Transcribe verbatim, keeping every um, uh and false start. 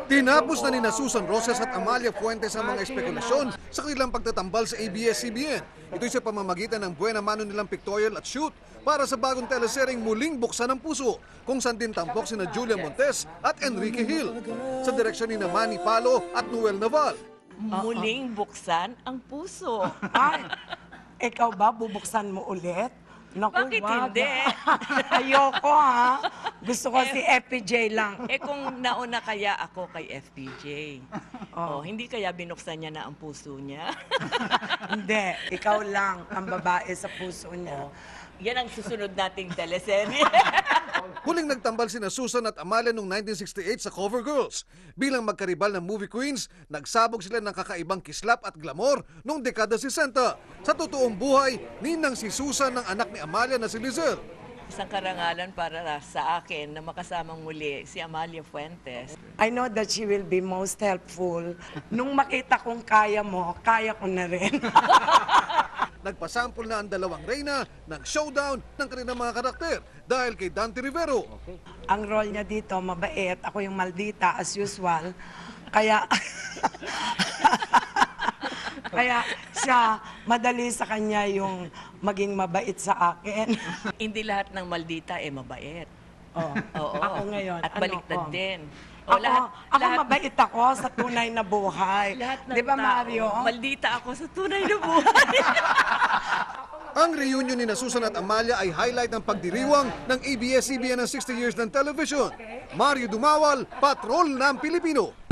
Tinapos na nina Susan Roses at Amalia Fuentes ang mga espekulasyon sa kanilang pagtatambal sa A B S C B N. Ito'y sa pamamagitan ng buena mano nilang pictorial at shoot para sa bagong teleseryeng Muling Buksan ang Puso, kung saan din tampok sina Julia Montes at Enrique Hill. Sa direksyon ni Manny Palo at Noel Naval. Muling buksan ang puso. Ay, ikaw ba bubuksan mo ulit? Naku, Bakit wag. hindi? Ayoko ha. Gusto ko si F P J lang. Eh kung nauna kaya ako kay F P J, oh. hindi kaya binuksan niya na ang puso niya? Hindi, ikaw lang ang babae sa puso niya. Yan ang susunod nating teleserye. Huling nagtambal sina Susan at Amalia noong nineteen sixty-eight sa Cover Girls. Bilang magkaribal ng movie queens, nagsabog sila ng kakaibang kislap at glamour noong dekada sesenta. Sa totoong buhay, ninang si Susan ng anak ni Amalia na si Lizelle. Isang karangalan para sa akin na makasamang muli si Amalia Fuentes. I know that she will be most helpful. Nung makita kong kaya mo, kaya ko na rin. Nagpasample na ang dalawang reyna ng showdown ng kanilang mga karakter dahil kay Dante Rivero. Ang role niya dito, mabait. Ako yung maldita as usual. Kaya... Kaya siya, madali sa kanya yung maging mabait sa akin. Hindi lahat ng maldita eh mabait. Oh. Oo. Ako ngayon, At ano baliktad ko? din. Ako, O, lahat, ako lahat, mabait ako sa tunay na buhay. lahat ng Di ba, tao, Mario? maldita ako sa tunay na buhay. Ang reunion ni na Susan at Amalia ay highlight ng pagdiriwang ng A B S C B N ng sixty years ng television. Mario Dumawal, Patrol ng Pilipino.